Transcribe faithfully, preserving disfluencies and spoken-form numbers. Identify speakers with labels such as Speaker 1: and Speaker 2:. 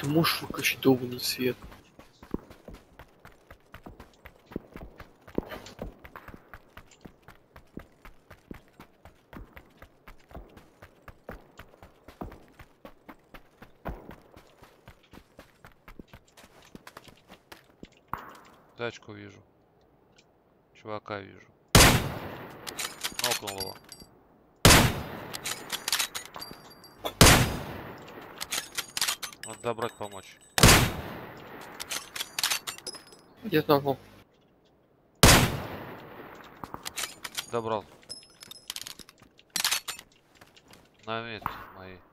Speaker 1: Ты можешь выключить долбанный свет?
Speaker 2: Тачку вижу. Чувака вижу. Нокнул его. Надо добрать, помочь.
Speaker 1: Где ногу?
Speaker 2: Добрал. На месте моей.